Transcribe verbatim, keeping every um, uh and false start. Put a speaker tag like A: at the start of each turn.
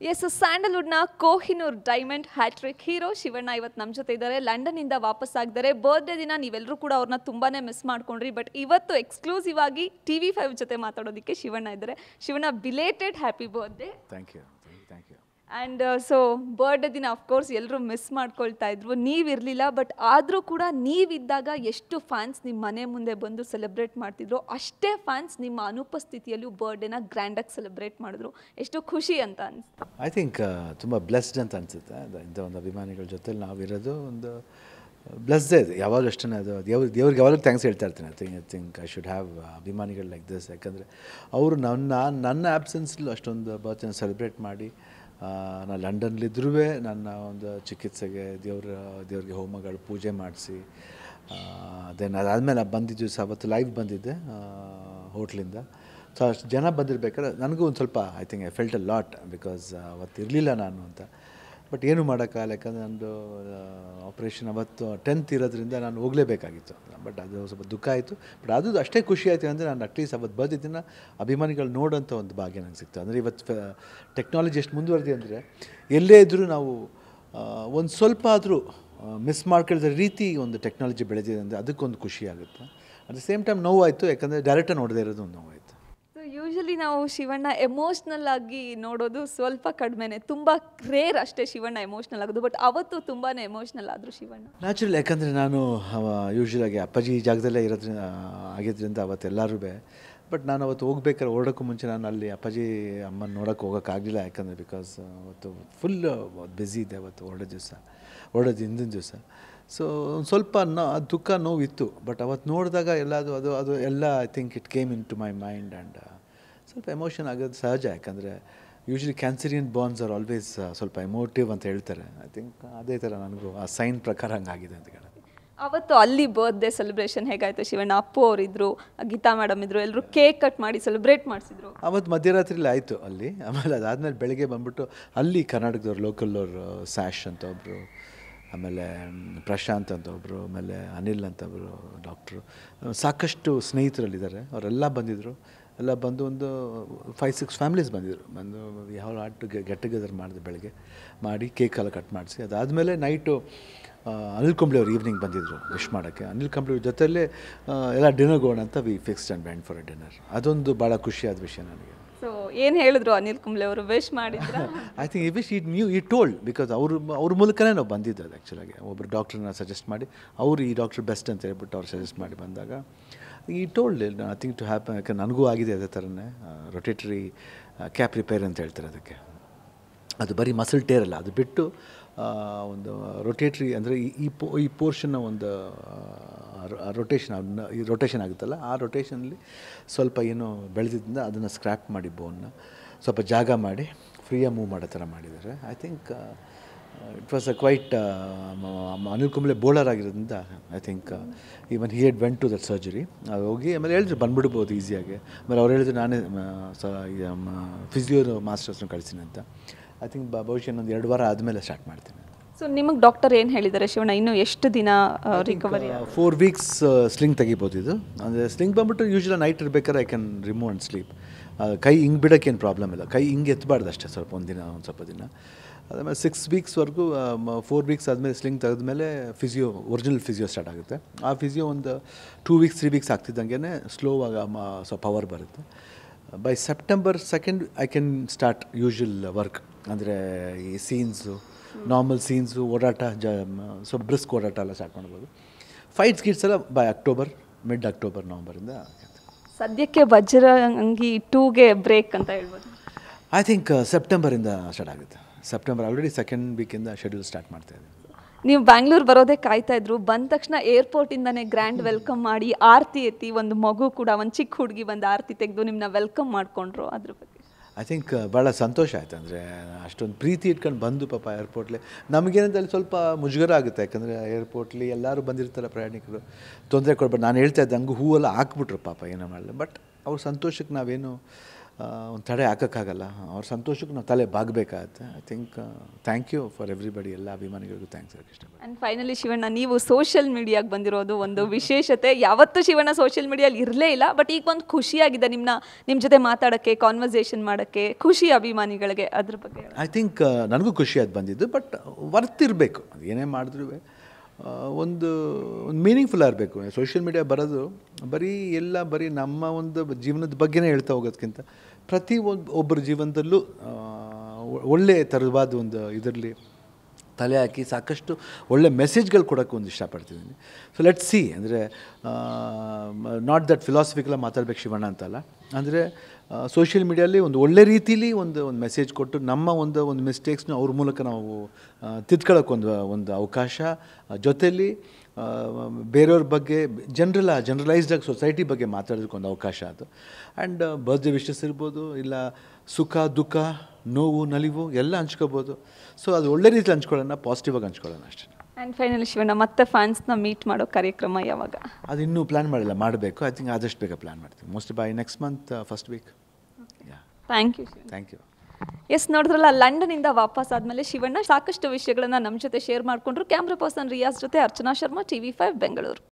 A: S ಸ್ಯಾಂಡಲ್ವುಡ್ನ Kohinoor diamond hat-trick hero Shivanna ಇವತ್ತು ನಮ್ಮ ಜೊತೆ ಇದ್ದಾರೆ. ಲಂಡನ್ನಿಂದ ವಾಪಸ್ ಆಗಿದ್ದಾರೆ. ಬರ್ತ್ಡೇ ದಿನ ನೀವೆಲ್ಲರೂ ಕೂಡ ಅವ್ರನ್ನ ತುಂಬಾನೇ ಮಿಸ್ ಮಾಡ್ಕೊಂಡ್ರಿ. ಬಟ್ ಇವತ್ತು ಎಕ್ಸ್ಕ್ಲೂಸಿವ್ ಆಗಿ ಟಿ ವಿ ಫೈವ್ ಜೊತೆ ಮಾತಾಡೋದಕ್ಕೆ ಶಿವಣ್ಣ ಇದ್ದಾರೆ. Shivanna, belated happy birthday.
B: Thank you thank you.
A: And so birthday ದಿನ ಅಫ್ಕೋರ್ಸ್ ಎಲ್ಲರೂ ಮಿಸ್ ಮಾಡ್ಕೊಳ್ತಾ ಇದ್ರು, ನೀವಿರಲಿಲ್ಲ. ಬಟ್ ಆದರೂ ಕೂಡ ನೀವಿದ್ದಾಗ ಎಷ್ಟು ಫ್ಯಾನ್ಸ್ ನಿಮ್ಮ ಮನೆ ಮುಂದೆ ಬಂದು ಸೆಲೆಬ್ರೇಟ್ ಮಾಡ್ತಿದ್ರು, ಅಷ್ಟೇ ಫ್ಯಾನ್ಸ್ ನಿಮ್ಮ ಅನುಪಸ್ಥಿತಿಯಲ್ಲೂ ಬರ್ಡೇನ ಗ್ರ್ಯಾಂಡಾಗಿ ಸೆಲೆಬ್ರೇಟ್ ಮಾಡಿದ್ರು. ಎಷ್ಟು ಖುಷಿ ಅಂತ ಅನಿಸ್ತು.
B: ಐ ಥಿಂಕ್ ತುಂಬ ಬ್ಲೆಸ್ಡ್ ಅಂತ ಅನಿಸುತ್ತೆ. ಇಂಥ ಒಂದು ಅಭಿಮಾನಿಗಳ ಜೊತೆ ನಾವಿರೋದು ಒಂದು ಬ್ಲೆಸ್ದೇ ಇದೆ. ಯಾವಾಗ ಅಷ್ಟೇ ಅದು ದೇವ್ರ ದೇವ್ರಿಗೆ ಯಾವಾಗಲೂ ಥ್ಯಾಂಕ್ಸ್ ಹೇಳ್ತಾ ಇರ್ತೀನಿ. I think I think I should have ಅಭಿಮಾನಿಗಳು ಲೈಕ್ ದಿಸ್. ಯಾಕಂದರೆ ಅವರು ನನ್ನ ನನ್ನ ಆ್ಯಬ್ಸೆನ್ಸಲ್ಲೂ ಅಷ್ಟೊಂದು ಬರ್ತ್ಡೇನ ಸೆಲೆಬ್ರೇಟ್ ಮಾಡಿ, ನಾನು ಲಂಡನ್ಲಿದ್ರೂ ನನ್ನ ಒಂದು ಚಿಕಿತ್ಸೆಗೆ ದೇವ್ರ ದೇವ್ರಿಗೆ ಹೋಮಗಳು ಪೂಜೆ ಮಾಡಿಸಿ, ದೆನ್ ಅದಾದಮೇಲೆ ನಾನು ಬಂದಿದ್ದು ದಿವಸ ಅವತ್ತು ಲೈವ್ ಬಂದಿದ್ದೆ ಹೋಟ್ಲಿಂದ. ಸೊ ಅಷ್ಟು ಜನ ಬಂದಿರ್ಬೇಕಾದ್ರೆ ನನಗೂ ಒಂದು ಸ್ವಲ್ಪ I think I felt a lot, because ಅವತ್ತು ಇರಲಿಲ್ಲ ನಾನು ಅಂತ. ಬಟ್ ಏನೂ ಮಾಡೋಕ್ಕಾಗಲ್ಲ, ಯಾಕಂದರೆ ನಂದು ಆಪ್ರೇಷನ್ ಅವತ್ತು ಟೆಂತ್ ಇರೋದ್ರಿಂದ ನಾನು ಹೋಗಲೇಬೇಕಾಗಿತ್ತು. ಬಟ್ ಅದು ಸ್ವಲ್ಪ ದುಃಖ ಆಯಿತು. ಬಟ್ ಅದು ಅಷ್ಟೇ ಖುಷಿ ಆಯಿತು ಅಂದರೆ ನಾನು ಅಟ್ಲೀಸ್ಟ್ ಅವತ್ತು ಬರ್ದಿದ್ದನ್ನು ಅಭಿಮಾನಿಗಳು ನೋಡೋಂಥ ಒಂದು ಭಾಗ್ಯ ನನಗೆ ಸಿಕ್ತು. ಅಂದರೆ ಇವತ್ತು ಟೆಕ್ನಾಲಜಿ ಎಷ್ಟು ಮುಂದುವರೆದಿದೆ ಅಂದರೆ ಎಲ್ಲೇ ಇದ್ದರೂ ನಾವು ಒಂದು ಸ್ವಲ್ಪ ಆದರೂ ಮಿಸ್ ಮಾಡ್ಕೊಳ್ಳೋದ ರೀತಿ ಒಂದು ಟೆಕ್ನಾಲಜಿ ಬೆಳೆದಿದೆ ಅಂದರೆ ಅದಕ್ಕೊಂದು ಖುಷಿ ಆಗುತ್ತೆ. ಅಟ್ ದ ಸೇಮ್ ಟೈಮ್ ನೋವಾಯಿತು, ಯಾಕಂದರೆ ಡೈರೆಕ್ಟಾಗಿ ನೋಡದೇ ಇರೋದು ಒಂದು ನೋವಾಯಿತು.
A: ಯೂಶಲಿ ನಾವು ಶಿವಣ್ಣ ಎಮೋಷ್ನಲ್ ಆಗಿ ನೋಡೋದು ಸ್ವಲ್ಪ ಕಡಿಮೆನೆ, ತುಂಬ ರೇರ್ ಅಷ್ಟೇ ಶಿವಣ್ಣ ಎಮೋಷ್ನಲ್ ಆಗೋದು. ಬಟ್ ಅವತ್ತು ತುಂಬಾ ಎಮೋಷ್ನಲ್ ಆದರು ಶಿವಣ್ಣ.
B: ನ್ಯಾಚುರಲ್, ಯಾಕಂದರೆ ನಾನು ಯೂಶ್ವಲಾಗಿ ಅಪ್ಪಾಜಿ ಜಾಗದಲ್ಲೇ ಇರೋದ್ರಿಂದ ಆಗಿದ್ದರಿಂದ ಅವತ್ತು ಎಲ್ಲರೂ. ಬಟ್ ನಾನು ಅವತ್ತು ಹೋಗ್ಬೇಕಾದ್ರೆ ಹೊರಡೋಕ್ಕೂ ಮುಂಚೆ ನಾನು ಅಲ್ಲಿ ಅಪ್ಪಾಜಿ ಅಮ್ಮನ ನೋಡೋಕ್ಕೆ ಹೋಗೋಕ್ಕಾಗಲಿಲ್ಲ. ಯಾಕಂದರೆ ಬಿಕಾಸ್ ಅವತ್ತು ಫುಲ್ ಬ್ಯುಸಿ ಇದೆ ಅವತ್ತು ಹೊರಡೋ ದಿವಸ, ಹೊರಡೋದು ಹಿಂದಿನ ದಿವಸ. ಸೊ ಒಂದು ಸ್ವಲ್ಪ ನೋ ದುಃಖ ನೋವಿತ್ತು. ಬಟ್ ಅವತ್ತು ನೋಡಿದಾಗ ಎಲ್ಲದು ಅದು ಅದು ಎಲ್ಲ I think it came into my mind. And ಸ್ವಲ್ಪ ಎಮೋಷನ್ ಆಗೋದು ಸಹಜ, ಯಾಕಂದರೆ usually Cancerian bonds are always ಸ್ವಲ್ಪ ಎಮೋಟಿವ್ ಅಂತ ಹೇಳ್ತಾರೆ. ಐ ಥಿಂಕ್ ಅದೇ ಥರ ನನಗೂ ಆ ಸೈನ್ ಪ್ರಕಾರ ಹಂಗಾಗಿದೆ ಅಂತ ಹೇಳಿ.
A: ಅವತ್ತು ಅಲ್ಲಿ ಬರ್ತ್ಡೇ ಸೆಲೆಬ್ರೇಷನ್ ಹೇಗಾಯಿತು ಶಿವಣ್ಣ? ಅಪ್ಪು ಅವರಿದ್ದರು, ಗೀತಾ ಮೇಡಮ್ ಇದ್ದರು, ಎಲ್ಲರೂ ಕೇಕ್ ಕಟ್ ಮಾಡಿ ಸೆಲೆಬ್ರೇಟ್ ಮಾಡಿಸಿದ್ರು.
B: ಅವತ್ತು ಮಧ್ಯರಾತ್ರಿಲಿ ಆಯಿತು ಅಲ್ಲಿ. ಆಮೇಲೆ ಅದಾದಮೇಲೆ ಬೆಳಗ್ಗೆ ಬಂದುಬಿಟ್ಟು ಅಲ್ಲಿ ಕರ್ನಾಟಕದವ್ರು ಲೋಕಲ್ನವ್ರು ಸ್ಯಾಶ್ ಅಂತ ಒಬ್ಬರು, ಆಮೇಲೆ ಪ್ರಶಾಂತ್ ಅಂತ ಒಬ್ಬರು, ಆಮೇಲೆ ಅನಿಲ್ ಅಂತ ಒಬ್ಬರು ಡಾಕ್ಟ್ರು, ಸಾಕಷ್ಟು ಸ್ನೇಹಿತರಲ್ಲಿದ್ದಾರೆ, ಅವರೆಲ್ಲ ಬಂದಿದ್ದರು. ಎಲ್ಲ ಬಂದು ಒಂದು ಫೈವ್ ಸಿಕ್ಸ್ ಫ್ಯಾಮಿಲೀಸ್ ಬಂದಿದ್ದರು. ಬಂದು ಯಾವ ಆಟ ಗೆಟ್ ಟುಗೆದರ್ ಮಾಡಿದೆ ಬೆಳಗ್ಗೆ ಮಾಡಿ, ಕೇಕೆಲ್ಲ ಕಟ್ ಮಾಡಿಸಿ. ಅದಾದಮೇಲೆ ನೈಟು ಅನಿಲ್ ಕುಂಬ್ಳೆ ಅವ್ರು ಈವ್ನಿಂಗ್ ಬಂದಿದ್ದರು ವಿಶ್ ಮಾಡೋಕ್ಕೆ. ಅನಿಲ್ ಕುಂಬ್ಳೆ ಜೊತೆಯಲ್ಲೇ ಎಲ್ಲ ಡಿನ್ನರ್ಗೆ ಹೋಗೋಣ ಅಂತ we fixed and band for a dinner. ಅದೊಂದು ಭಾಳ ಖುಷಿಯಾದ ವಿಷಯ ನನಗೆ.
A: ಸೊ ಏನು ಹೇಳಿದ್ರು ಅನಿಲ್ ಕುಂಬ್ಳೆ ಅವರು? ವಿಶ್ ಮಾಡಿದ್ರು.
B: I think he wish he knew he told, because ಅವರು ಅವ್ರ ಮೂಲಕನೇ ನಾವು ಬಂದಿದ್ದು. ಅದು ಆ್ಯಕ್ಚುಲಾಗಿ ಒಬ್ಬರು ಡಾಕ್ಟ್ರನ್ನ ಸಜೆಸ್ಟ್ ಮಾಡಿ, ಅವರು ಈ ಡಾಕ್ಟ್ರ್ ಬೆಸ್ಟ್ ಅಂತ ಹೇಳ್ಬಿಟ್ಟು ಅವ್ರು ಸಜೆಸ್ಟ್ ಮಾಡಿ ಬಂದಾಗ ಈ ಟೋಲ್ಡ್ ನಥಿಂಗ್ ಟು ಹ್ಯಾಪನ್. ಯಾಕಂದ್ರೆ ನನಗೂ ಆಗಿದೆ ಅದೇ ಥರನೇ ರೊಟೇಟರಿ ಕ್ಯಾಪ್ ರಿಪೇರ್ ಅಂತ ಹೇಳ್ತಾರೆ ಅದಕ್ಕೆ. ಅದು ಬರೀ ಮಸಲ್ ಟೇರ್ ಅಲ್ಲ, ಅದು ಬಿಟ್ಟು ಒಂದು ರೊಟೇಟ್ರಿ ಅಂದರೆ ಈ ಪೋ ಈ ಪೋರ್ಷನ್ನ ಒಂದು ರೊಟೇಷನ್ ಈ ರೊಟೇಷನ್ ಆಗುತ್ತಲ್ಲ, ಆ ರೊಟೇಷನಲ್ಲಿ ಸ್ವಲ್ಪ ಏನೋ ಬೆಳೆದಿದ್ದರಿಂದ ಅದನ್ನು ಸ್ಕ್ರ್ಯಾಪ್ ಮಾಡಿ ಬೋನ್ನ ಸ್ವಲ್ಪ ಜಾಗ ಮಾಡಿ ಫ್ರೀಯಾಗಿ ಮೂವ್ ಮಾಡೋ ಥರ ಮಾಡಿದ್ದಾರೆ. I think it was a quite Anil Kumble bowler ಆಗಿರೋದ್ರಿಂದ I think even he had went to that surgery. ಅದು ಹೋಗಿ ಆಮೇಲೆ ಹೇಳಿದ್ರು ಬಂದುಬಿಡ್ಬೋದು ಈಸಿಯಾಗಿ. ಆಮೇಲೆ ಅವ್ರು ಹೇಳಿದ್ರು ನಾನೇ ಸ ಫಿಸಿಯೋ ಮಾಸ್ಟರ್ಸ್ನ ಕಳಿಸ್ತೀನಿ ಅಂತ. ಐ ಥಿಂಕ್ ಬಹುಶಃ ಇನ್ನೊಂದು ಎರಡು ವಾರ ಆದಮೇಲೆ ಸ್ಟಾರ್ಟ್ ಮಾಡ್ತೀನಿ.
A: ಸೊ ನಿಮಗೆ ಡಾಕ್ಟರ್ ಏನು ಹೇಳಿದ್ದಾರೆ ಶಿವಣ್ಣ? ಇನ್ನೂ ಎಷ್ಟು ದಿನ ರಿಕವರಿ?
B: ಫೋರ್ ವೀಕ್ಸ್ ಸ್ಲಿಂಗ್ ತೆಗಿಬೋದು ಇದು. ಅಂದರೆ ಸ್ಲಿಂಗ್ ಬಂದ್ಬಿಟ್ಟು ಯೂಶ್ವಲಿ ನೈಟ್ ಇರ್ಬೇಕಾದ್ರೆ I can remove and sleep. ಕೈ ಹಿಂಗೆ ಬಿಡೋಕ್ಕೇನು ಪ್ರಾಬ್ಲಮ್ ಇಲ್ಲ, ಕೈ ಹಿಂಗೆ ಎತ್ತಬಾರ್ದು ಅಷ್ಟೇ ಸ್ವಲ್ಪ ಒಂದು ದಿನ ಒಂದು ಸ್ವಲ್ಪ ದಿನ. ಅದಾದಮೇಲೆ ಸಿಕ್ಸ್ ವೀಕ್ಸ್ವರೆಗೂ ಫೋರ್ ವೀಕ್ಸ್ ಆದಮೇಲೆ ಸ್ಲಿಂಗ್ ತೆಗೆದ್ಮೇಲೆ ಫಿಸಿಯೋ ಒರಿಜಿನಲ್ ಫಿಸಿಯೋ ಸ್ಟಾರ್ಟ್ ಆಗುತ್ತೆ. ಆ ಫಿಸಿಯೋ ಒಂದು ಟೂ ವೀಕ್ಸ್ ತ್ರೀ ವೀಕ್ಸ್ ಆಗ್ತಿದ್ದಂಗೆ ಸ್ಲೋವಾಗ ಸ್ವಲ್ಪ ಪವರ್ ಬರುತ್ತೆ. By September second I can start usual work. ಅಂದರೆ ಈ ಸೀನ್ಸು, ನಾರ್ಮಲ್ ಸೀನ್ಸು, ಓಡಾಟ, ಜ ಸ್ವಲ್ಪ ಬ್ರಿಸ್ಕ್ ಓಡಾಟ ಎಲ್ಲ ಸ್ಟಾರ್ಟ್ ಮಾಡ್ಬೋದು. ಫೈಟ್ಸ್ ಗೀಟ್ಸ್ ಎಲ್ಲ ಬೈ ಅಕ್ಟೋಬರ್, ಮಿಡ್ ಅಕ್ಟೋಬರ್ ನವಂಬರಿಂದ.
A: ಸದ್ಯಕ್ಕೆ ವಜ್ರಂಗಿ ಟೂಗೆ ಬ್ರೇಕ್ ಅಂತ ಹೇಳ್ಬೋದು.
B: ಐ ಥಿಂಕ್ ಸೆಪ್ಟೆಂಬರಿಂದ ಸ್ಟಾರ್ಟ್ ಆಗುತ್ತೆ. ಸೆಪ್ಟೆಂಬರ್ ಆಲ್ರೆಡಿ ಸೆಕೆಂಡ್ ವೀಕಿಂದ ಶೆಡ್ಯೂಲ್ ಸ್ಟಾರ್ಟ್ ಮಾಡ್ತಾ ಇದ್ದೀವಿ.
A: ನೀವು ಬ್ಯಾಂಗ್ಳೂರು ಬರೋದೇ ಕಾಯ್ತಾ ಇದ್ರು. ಬಂದ ತಕ್ಷಣ ಏರ್ಪೋರ್ಟಿಂದನೇ ಗ್ರ್ಯಾಂಡ್ ವೆಲ್ಕಮ್ ಮಾಡಿ ಆರತಿ ಎತ್ತಿ, ಒಂದು ಮಗು ಕೂಡ ಒಂದು ಚಿಕ್ಕ ಹುಡುಗಿ ಬಂದು ಆರತಿ ತೆಗೆದು ನಿಮ್ಮನ್ನ ವೆಲ್ಕಮ್ ಮಾಡಿಕೊಂಡ್ರು. ಅದ್ರ ಬಗ್ಗೆ
B: ಐ ಥಿಂಕ್ ಭಾಳ ಸಂತೋಷ ಆಯಿತು. ಅಂದರೆ ಅಷ್ಟೊಂದು ಪ್ರೀತಿ ಇಟ್ಕೊಂಡು ಬಂದು ಪಾಪ ಏರ್ಪೋರ್ಟ್ಲಿ. ನಮಗೇನಂತ ಅಲ್ಲಿ ಸ್ವಲ್ಪ ಮುಜುಗರ ಆಗುತ್ತೆ, ಯಾಕಂದರೆ ಏರ್ಪೋರ್ಟ್ಲಿ ಎಲ್ಲರೂ ಬಂದಿರ್ತಾರೆ ಪ್ರಯಾಣಿಕರು, ತೊಂದರೆ ಕೊಡ್ಬಾರ್ದು. ನಾನು ಹೇಳ್ತಾ ಇದ್ದೆ ಹಂಗೆ ಹೂವೆಲ್ಲ ಹಾಕ್ಬಿಟ್ರು ಪಾಪ, ಏನೋ ಮಾಡಲಿ. ಬಟ್ ಅವ್ರ ಸಂತೋಷಕ್ಕೆ ನಾವೇನು ಒಂದು ತಡೆ ಹಾಕೋಕ್ಕಾಗಲ್ಲ. ಅವ್ರ ಸಂತೋಷಕ್ಕೆ ನಾವು ತಲೆ ಬಾಗಬೇಕಾಗತ್ತೆ. I think thank you for everybody, ಎಲ್ಲ ಅಭಿಮಾನಿಗಳಿಗೂ ಥ್ಯಾಂಕ್ಸ್ ಹೇಳಕ್ಕೆ ಇಷ್ಟಪಡ್ತೀನಿ.
A: ಆ್ಯಂಡ್ ಫೈನಲಿ ಶಿವಣ್ಣ, ನೀವು ಸೋಷಿಯಲ್ ಮೀಡಿಯಾಗೆ ಬಂದಿರೋದು ಒಂದು ವಿಶೇಷತೆ. ಯಾವತ್ತೂ ಶಿವಣ್ಣ ಸೋಷಿಯಲ್ ಮೀಡಿಯಲ್ಲಿ ಇರಲೇ ಇಲ್ಲ, ಬಟ್ ಈಗ ಒಂದು ಖುಷಿಯಾಗಿದೆ ನಿಮ್ಮನ್ನ ನಿಮ್ಮ ಜೊತೆ ಮಾತಾಡೋಕ್ಕೆ, ಕಾನ್ವರ್ಸೇಷನ್ ಮಾಡೋಕ್ಕೆ, ಖುಷಿ ಅಭಿಮಾನಿಗಳಿಗೆ. ಅದ್ರ ಬಗ್ಗೆ
B: ಐ ಥಿಂಕ್ ನನಗೂ ಖುಷಿ ಅದು ಬಂದಿದ್ದು, ಬಟ್ ವರ್ತ್ ಇರಬೇಕು. ಅದು ಏನೇ ಮಾಡಿದ್ರೂ ಒಂದು ಒಂದು ಮೀನಿಂಗ್ಫುಲ್ ಆಗಬೇಕು. ಸೋಷಿಯಲ್ ಮೀಡಿಯಾ ಬರೋದು ಬರೀ ಎಲ್ಲ ಬರೀ ನಮ್ಮ ಒಂದು ಜೀವನದ ಬಗ್ಗೆನೇ ಹೇಳ್ತಾ ಹೋಗೋದಕ್ಕಿಂತ ಪ್ರತಿ ಒಂದು ಒಬ್ಬರ ಜೀವನದಲ್ಲೂ ಒಳ್ಳೆಯ ಥರವಾದ ಒಂದು ಇದರಲ್ಲಿ ತಲೆ ಹಾಕಿ ಸಾಕಷ್ಟು ಒಳ್ಳೆ ಮೆಸೇಜ್ಗಳು ಕೊಡೋಕ್ಕೆ ಒಂದು ಇಷ್ಟಪಡ್ತಿದ್ದೀನಿ. ಸೊ ಲೆಟ್ ಸಿ, ಅಂದರೆ ನಾಟ್ ದಟ್ ಫಿಲಾಸಫಿಕಲ್ಲ ಮಾತಾಡ್ಬೇಕು ಶಿವಣ್ಣ ಅಂತಲ್ಲ, ಅಂದರೆ ಸೋಷಿಯಲ್ ಮೀಡಿಯಲ್ಲಿ ಒಂದು ಒಳ್ಳೆ ರೀತಿಲಿ ಒಂದು ಒಂದು ಮೆಸೇಜ್ ಕೊಟ್ಟು ನಮ್ಮ ಒಂದು ಒಂದು ಮಿಸ್ಟೇಕ್ಸ್ನ ಅವ್ರ ಮೂಲಕ ನಾವು ತಿದ್ಕೊಳ್ಳೋಕೆ ಒಂದು ಒಂದು ಅವಕಾಶ, ಜೊತೆಯಲ್ಲಿ ಬೇರೆಯವ್ರ ಬಗ್ಗೆ ಜನರಲ್ ಜನರಲೈಸ್ಡಾಗಿ ಸೊಸೈಟಿ ಬಗ್ಗೆ ಮಾತಾಡೋದಕ್ಕೆ ಒಂದು ಅವಕಾಶ ಅದು. ಆ್ಯಂಡ್ ಬರ್ತ್ಡೇ ವಿಶಸ್ ಇರ್ಬೋದು, ಇಲ್ಲ ಸುಖ ದುಃಖ ನೋವು ನಲಿವು ಎಲ್ಲ ಹಂಚ್ಕೋಬೋದು. ಸೊ ಅದು ಒಳ್ಳೆ ರೀತಿಲಿ ಹಂಚ್ಕೊಳ್ಳೋಣ, ಪಾಸಿಟಿವ್ ಆಗಿ ಹಂಚ್ಕೊಳ್ಳೋಣ ಅಷ್ಟೇ.
A: ಆ್ಯಂಡ್ ಫೈನಲಿ ಶಿವಣ್ಣ, ಮತ್ತೆ ಫ್ಯಾನ್ಸ್ನ ಮೀಟ್ ಮಾಡೋ ಕಾರ್ಯಕ್ರಮ ಯಾವಾಗ?
B: ಅದು ಇನ್ನೂ ಪ್ಲ್ಯಾನ್ ಮಾಡಿಲ್ಲ, ಮಾಡಬೇಕು. ಐ ಥಿಂಕ್ ಆದಷ್ಟು ಬೇಗ ಪ್ಲ್ಯಾನ್ ಮಾಡ್ತೀವಿ, most by next month first week.
A: Thank you.
B: Thank you.
A: Yes, ನೋಡಿದ್ರಲ್ಲ, ಲಂಡನಿಂದ ವಾಪಸ್ ಆದಮೇಲೆ ಶಿವಣ್ಣ ಸಾಕಷ್ಟು ವಿಷಯಗಳನ್ನು ನಮ್ಮ ಜೊತೆ ಶೇರ್ ಮಾಡಿಕೊಂಡ್ರು. ಕ್ಯಾಮ್ರಾ ಪರ್ಸನ್ ರಿಯಾಜ್ ಜೊತೆ Archana Sharma, T V five Bengaluru.